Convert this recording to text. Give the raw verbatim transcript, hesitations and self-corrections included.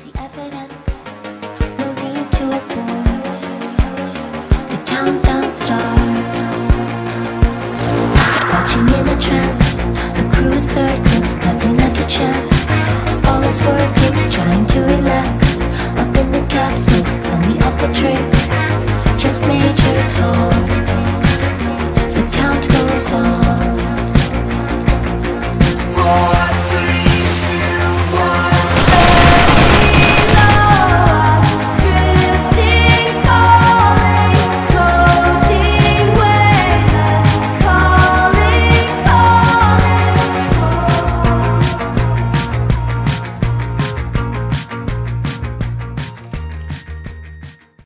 the evidence, no need to abort. The countdown starts. Watching in a trance, the crew search.